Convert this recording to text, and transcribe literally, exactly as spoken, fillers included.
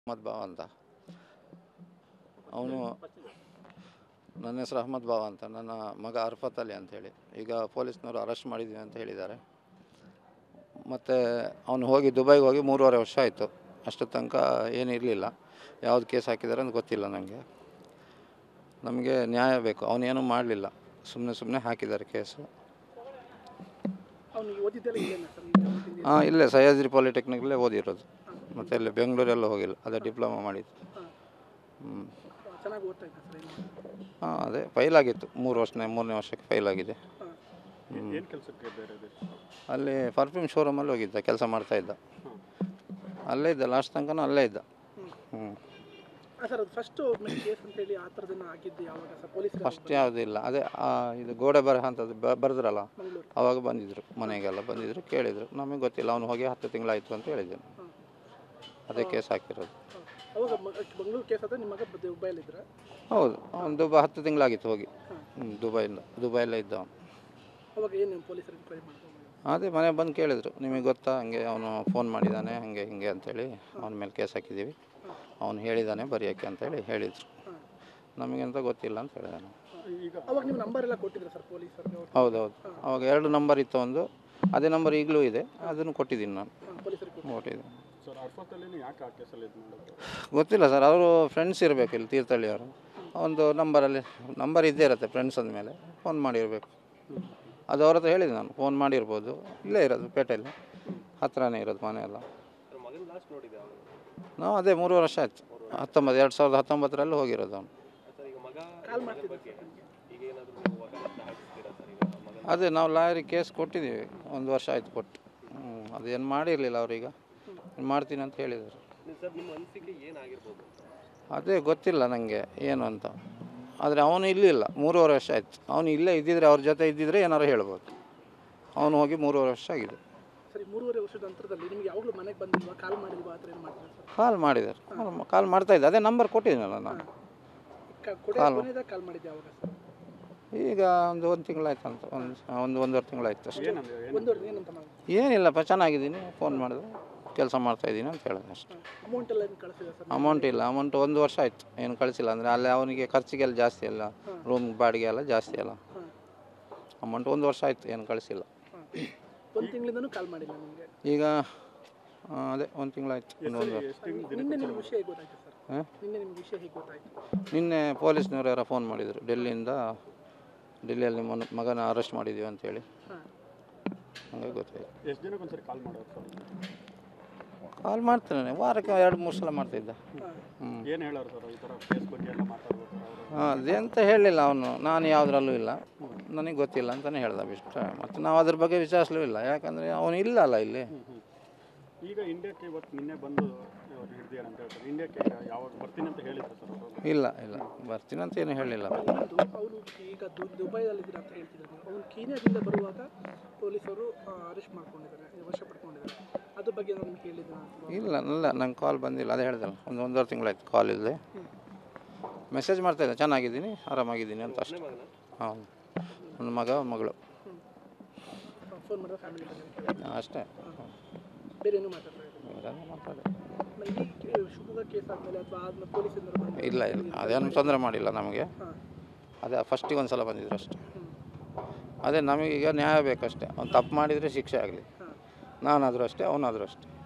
ಅಹಮದ್ ಬಾವ ಅಂತ ಅವನು ನನ್ನ ಹೆಸರು ಅಹಮದ್ ಬಾವ ಅಂತ. ನನ್ನ ಮಗ ಅರ್ಫತ್ ಅಲಿ ಅಂಥೇಳಿ ಈಗ ಪೊಲೀಸ್ನವರು ಅರೆಸ್ಟ್ ಮಾಡಿದ್ದೀವಿ ಅಂತ ಹೇಳಿದ್ದಾರೆ. ಮತ್ತು ಅವನು ಹೋಗಿ ದುಬೈಗೆ ಹೋಗಿ ಮೂರುವರೆ ವರ್ಷ ಆಯಿತು. ಅಷ್ಟು ತನಕ ಏನಿರಲಿಲ್ಲ. ಯಾವ್ದು ಕೇಸ್ ಹಾಕಿದ್ದಾರೆ ಅಂತ ಗೊತ್ತಿಲ್ಲ ನನಗೆ. ನಮಗೆ ನ್ಯಾಯ ಬೇಕು. ಅವನೇನೂ ಮಾಡಲಿಲ್ಲ, ಸುಮ್ಮನೆ ಸುಮ್ಮನೆ ಹಾಕಿದ್ದಾರೆ ಕೇಸು. ಹಾಂ, ಇಲ್ಲೇ ಸಹ್ಯಾದ್ರಿ ಪಾಲಿಟೆಕ್ನಿಕಲ್ಲೇ ಓದಿರೋದು. ಮತ್ತು ಇಲ್ಲಿ ಬೆಂಗಳೂರೆಲ್ಲ ಹೋಗಿಲ್ಲ, ಅದೇ ಡಿಪ್ಲೊಮಾ ಮಾಡಿದ್ದು. ಹ್ಞೂ ಹಾಂ, ಅದೇ ಫೈಲ್ ಆಗಿತ್ತು. ಮೂರು ವರ್ಷನೇ ಮೂರನೇ ವರ್ಷಕ್ಕೆ ಫೈಲ್ ಆಗಿದೆ. ಅಲ್ಲಿ ಪರ್ಫ್ಯೂಮ್ ಶೋರೂಮಲ್ಲಿ ಹೋಗಿದ್ದ, ಕೆಲಸ ಮಾಡ್ತಾಯಿದ್ದ. ಅಲ್ಲೇ ಇದ್ದ, ಲಾಸ್ಟ್ ತನಕ ಅಲ್ಲೇ ಇದ್ದ. ಹ್ಞೂ ಫಸ್ಟ್ ಯಾವುದಿಲ್ಲ, ಅದೇ ಇದು ಗೋಡೆ ಬರಹ ಅಂತದ್ದು ಬರೆದ್ರಲ್ಲ, ಅವಾಗ ಬಂದಿದ್ದರು, ಮನೆಗೆಲ್ಲ ಬಂದಿದ್ದರು, ಕೇಳಿದರು. ನಮಗೆ ಗೊತ್ತಿಲ್ಲ, ಅವನು ಹೋಗಿ ಹತ್ತು ತಿಂಗಳಾಯಿತು ಅಂತ ಹೇಳಿದ್ದೇನೆ. ಅದೇ ಕೇಸ್ ಹಾಕಿರೋದು. ಹೌದು, ಅವನು ದುಬೈ ಹತ್ತು ತಿಂಗಳಾಗಿತ್ತು ಹೋಗಿ. ಹ್ಞೂ ದುಬೈಯಿಂದ ದುಬೈಯಲ್ಲೇ ಇದ್ದ ಅವನು. ಅದೇ ಮನೆ ಬಂದು ಕೇಳಿದರು, ನಿಮಗೆ ಗೊತ್ತಾ ಹಂಗೆ ಅವನು ಫೋನ್ ಮಾಡಿದ್ದಾನೆ ಹಾಗೆ ಹಿಂಗೆ ಅಂತೇಳಿ, ಅವನ ಮೇಲೆ ಕೇಸ್ ಹಾಕಿದ್ದೀವಿ, ಅವನು ಹೇಳಿದ್ದಾನೆ ಬರೆಯೋಕ್ಕೆ ಅಂತೇಳಿ ಹೇಳಿದರು. ನಮಗೆಂತ ಗೊತ್ತಿಲ್ಲ ಅಂತ ಹೇಳಿದೆ ನಾನು. ಹೌದೌದು, ಅವಾಗ ಎರಡು ನಂಬರ್ ಇತ್ತು. ಒಂದು ಅದೇ ನಂಬರ್ ಈಗಲೂ ಇದೆ, ಅದನ್ನು ಕೊಟ್ಟಿದ್ದೀನಿ ನಾನು. ಕೊಟ್ಟಿದ್ದೀನಿ. ಗೊತ್ತಿಲ್ಲ ಸರ್, ಅವರು ಫ್ರೆಂಡ್ಸ್ ಇರಬೇಕು ಇಲ್ಲಿ ತೀರ್ಥಹಳ್ಳಿಯವರು. ಒಂದು ನಂಬರಲ್ಲಿ ನಂಬರ್ ಇದ್ದೇ ಇರುತ್ತೆ, ಫ್ರೆಂಡ್ಸ್ ಅಂದಮೇಲೆ ಫೋನ್ ಮಾಡಿರಬೇಕು. ಅದು ಅವ್ರ ಹತ್ರ ಹೇಳಿದೆ ನಾನು, ಫೋನ್ ಮಾಡಿರ್ಬೋದು. ಇಲ್ಲೇ ಇರೋದು ಪೇಟೆಯಲ್ಲಿ, ಹತ್ರನೇ ಇರೋದು ಮನೆಯೆಲ್ಲ. ನಾವು ಅದೇ ಮೂರು ವರ್ಷ ಆಯಿತು. ಹತ್ತೊಂಬತ್ತು ಎರಡು ಸಾವಿರದ ಹತ್ತೊಂಬತ್ತರಲ್ಲಿ ಹೋಗಿರೋದು ಅವನು. ಅದೇ ನಾವು ಲಾಯರಿಗೆ ಕೇಸ್ ಕೊಟ್ಟಿದ್ದೀವಿ, ಒಂದು ವರ್ಷ ಆಯಿತು ಕೊಟ್ಟು. ಹ್ಞೂ ಅದೇನು ಮಾಡಿರಲಿಲ್ಲ ಅವರೀಗ, ಮಾಡ್ತೀನಿ ಅಂತ ಹೇಳಿದರು. ಅದೇ ಗೊತ್ತಿಲ್ಲ ನನಗೆ ಏನು ಅಂತ. ಆದರೆ ಅವನು ಇಲ್ಲಿಲ್ಲ, ಮೂರುವರೆ ವರ್ಷ ಆಯಿತು. ಅವನು ಇಲ್ಲೇ ಇದ್ದಿದ್ರೆ, ಅವ್ರ ಜೊತೆ ಇದ್ದಿದ್ರೆ ಏನಾರು ಹೇಳ್ಬೋದು. ಅವನು ಹೋಗಿ ಮೂರುವರೆ ವರ್ಷ ಆಗಿದೆ. ಕಾಲ್ ಮಾಡಿದ್ದಾರೆ, ಕಾಲ್ ಮಾಡ್ತಾಯಿದ್ದೆ. ಅದೇ ನಂಬರ್ ಕೊಟ್ಟಿದ್ದೀನಲ್ಲ ನಾನು. ಕಾಲ್ ಈಗ ಒಂದು ಒಂದು ತಿಂಗಳಾಯ್ತು ಅಂತ, ಒಂದು ಒಂದು ಒಂದೂವರೆ ತಿಂಗಳಾಯ್ತು ಅಷ್ಟೇ. ಏನಿಲ್ಲಪ್ಪ, ಚೆನ್ನಾಗಿದ್ದೀನಿ, ಫೋನ್ ಮಾಡಿದೆ, ಕೆಲಸ ಮಾಡ್ತಾಯಿದ್ದೀನಿ ಅಂತ ಹೇಳಿದೆ ಅಷ್ಟೇ. ಅಮೌಂಟ್ ಇಲ್ಲ, ಅಮೌಂಟ್ ಒಂದು ವರ್ಷ ಆಯಿತು ಏನು ಕಳಿಸಿಲ್ಲ. ಅಂದರೆ ಅಲ್ಲಿ ಅವನಿಗೆ ಖರ್ಚಿಗೆಲ್ಲ ಜಾಸ್ತಿ ಅಲ್ಲ, ರೂಮ್ ಬಾಡಿಗೆ ಎಲ್ಲ ಜಾಸ್ತಿ ಅಲ್ಲ. ಅಮೌಂಟ್ ಒಂದು ವರ್ಷ ಆಯಿತು ಏನು ಕಳಿಸಿಲ್ಲ. ಈಗ ಅದೇ ಒಂದು ತಿಂಗಳಾಯ್ತು. ನಿನ್ನೆ ಪೊಲೀಸ್ನವ್ರು ಯಾರೋ ಫೋನ್ ಮಾಡಿದರು ಡೆಲ್ಲಿಯಿಂದ, ಡೆಲ್ಲಿಯಲ್ಲಿ ಮನ ಮಗನ ಅರೆಸ್ಟ್ ಮಾಡಿದ್ದೀವಿ ಅಂತೇಳಿ. ಹಂಗಾಗಿ ಗೊತ್ತಾಯ್ತು. ಕಾಲ್ ಮಾಡ್ತಾನೆ, ವಾರಕ್ಕೆ ಎರಡು ಮೂರು ಸಲ ಮಾಡ್ತಿದ್ದ. ಹ್ಞೂ ಹಾಂ, ಅದೆಂತ ಹೇಳಲಿಲ್ಲ ಅವನು. ನಾನು ಯಾವುದ್ರಲ್ಲೂ ಇಲ್ಲ, ನನಗೆ ಗೊತ್ತಿಲ್ಲ ಅಂತಲೇ ಹೇಳ್ದ ಬಿಷ್ಟ. ಮತ್ತು ನಾವು ಅದ್ರ ಬಗ್ಗೆ ವಿಚಾರಿಸಲೂ ಇಲ್ಲ, ಯಾಕಂದರೆ ಅವನು ಇಲ್ಲ ಅಲ್ಲ ಇಲ್ಲಿ. ಈಗ ಇಂಡಿಯಾಕ್ಕೆ ಇವತ್ತು ನಿನ್ನೆ ಬಂದು ಹಿಡಿದಿದ್ದಾರೆ ಅಂತ ಹೇಳ್ತಾರೆ. ಇಂಡಿಯಾಕ್ಕೆ ಯಾವಾಗ ಬರ್ತೀನಿ ಅಂತ ಹೇಳಿದ್ರು ಸರ್ ಅವರು? ಇಲ್ಲ ಇಲ್ಲ ಬರ್ತೀನಿ ಅಂತ ಏನು ಹೇಳಿಲ್ಲ. ಅವರು ಈಗ ದುಬೈದಲ್ಲಿದ್ದೀರ ಅಂತ ಹೇಳ್ತಿದ್ದಾರೆ. ಅವನು ಕೀನ್ಯಾದಿಂದ ಬರುವಾಗ ಪೊಲೀಸರು ಅರೆಸ್ಟ್ ಮಾಡ್ಕೊಂಡಿದ್ದಾರೆ, ವಶ ಪಡ್ಕೊಂಡಿದ್ದಾರೆ. ಅದ್ರ ಬಗ್ಗೆ ನಾನು ಕೇಳಿದ್ದೆ. ಇಲ್ಲ ಇಲ್ಲ ನಂಗೆ ಕಾಲ್ ಬಂದಿಲ್ಲ. ಅದೇ ಹೇಳಿದಲ್ಲ, ಒಂದು ಒಂದೂವರೆ ತಿಂಗಳಾಯ್ತು ಕಾಲ್ ಇಲ್ಲದೆ. ಮೆಸೇಜ್ ಮಾಡ್ತಾಯಿದ್ದೆ, ಚೆನ್ನಾಗಿದ್ದೀನಿ, ಆರಾಮಾಗಿದ್ದೀನಿ ಅಂತ ಅಷ್ಟೇ. ಹಾಂ, ಒಂದು ಮಗ ಮಗಳು ಫೋನ್ ಮಾಡಿದ್ರೆ ಫ್ಯಾಮಿಲಿ ಅಷ್ಟೇ. ಬೇರೇನು ಮಾತಾಡ್ತಾರೆ? ಮಾತಾಡಿ ಇಲ್ಲ ಇಲ್ಲ ಅದೇನು ತೊಂದರೆ ಮಾಡಿಲ್ಲ ನಮಗೆ. ಅದೇ ಫಸ್ಟಿಗೆ ಒಂದು ಸಲ ಬಂದಿದ್ರು ಅಷ್ಟೇ. ಅದೇ ನಮಗೀಗ ನ್ಯಾಯ ಬೇಕಷ್ಟೇ. ಅವ್ನು ತಪ್ಪು ಮಾಡಿದರೆ ಶಿಕ್ಷೆ ಆಗಲಿ, ನಾನಾದರೂ ಅಷ್ಟೇ, ಅವನಾದರೂ ಅಷ್ಟೇ.